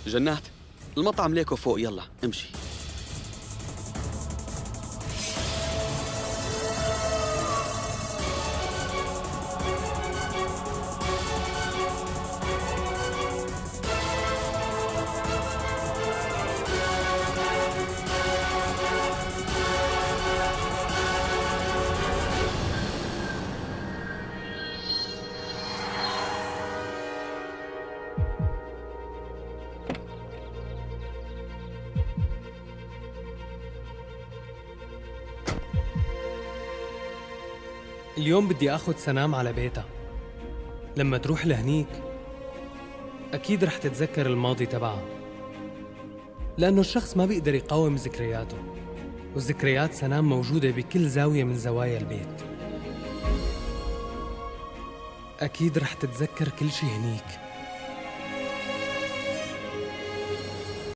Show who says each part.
Speaker 1: جنات، المطعم ليكو فوق، يلا امشي.
Speaker 2: اليوم بدي أخذ سنام على بيتها. لما تروح لهنيك أكيد رح تتذكر الماضي تبعها، لأنه الشخص ما بيقدر يقاوم ذكرياته، والذكريات سنام موجودة بكل زاوية من زوايا البيت. أكيد رح تتذكر كل شي هنيك.